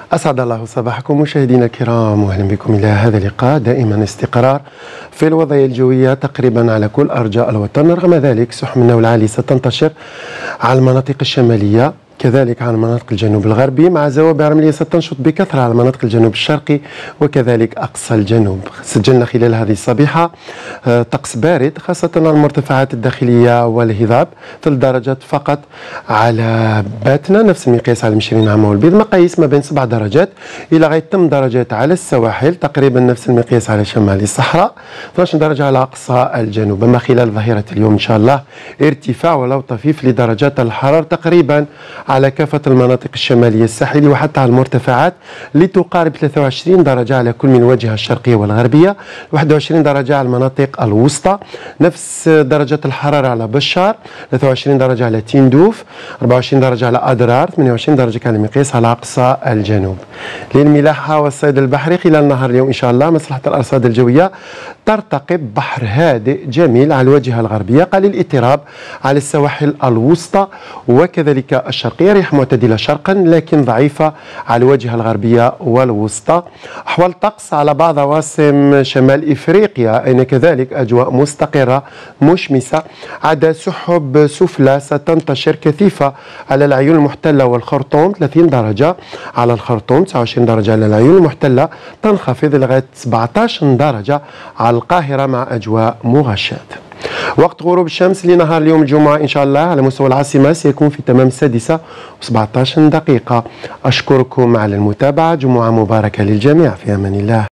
أسعد الله صباحكم مشاهدينا الكرام، وأهلا بكم إلى هذا اللقاء. دائما استقرار في الوضعية الجوية تقريبا على كل أرجاء الوطن. رغم ذلك سحب النوى العالي ستنتشر على المناطق الشمالية، كذلك على مناطق الجنوب الغربي، مع زوابع رملية ستنشط بكثرة على مناطق الجنوب الشرقي وكذلك أقصى الجنوب. سجلنا خلال هذه الصبيحة طقس بارد خاصة على المرتفعات الداخلية والهضاب، 3 درجات فقط على باتنا، نفس المقياس على المشرين عامة والبيض، مقاييس ما بين 7 درجات إلى غاية 8 درجات على السواحل، تقريبا نفس المقياس على شمال الصحراء، 12 درجة على أقصى الجنوب. أما خلال ظهيرة اليوم إن شاء الله ارتفاع ولو طفيف لدرجات الحرارة تقريبا على كافة المناطق الشمالية الساحلية وحتى على المرتفعات، لتقارب 23 درجة على كل من الواجهة الشرقية والغربية، 21 درجة على المناطق الوسطى، نفس درجة الحرارة على بشار، 23 درجة على تندوف، 24 درجة على أدرار، 28 درجة على مقياس على أقصى الجنوب. للملاحة والصيد البحري خلال نهار اليوم إن شاء الله مصلحة الأرصاد الجوية ترتقب بحر هادئ جميل على الواجهة الغربية، قليل اضطراب على السواحل الوسطى وكذلك الشرقية، رياح معتدلة شرقا لكن ضعيفة على الواجهة الغربية والوسطى. أحوال الطقس على بعض عواصم شمال إفريقيا أين كذلك أجواء مستقرة مشمسة، عدا سحب سفلى ستنتشر كثيفة على العيون المحتلة والخرطوم، 30 درجة على الخرطوم، 29 درجة على العيون المحتلة، تنخفض لغاية 17 درجة على القاهرة مع أجواء مغشاة. وقت غروب الشمس لنهار اليوم الجمعة إن شاء الله على مستوى العاصمة سيكون في تمام 6:17 دقيقة. أشكركم على المتابعة، جمعة مباركة للجميع، في أمان الله.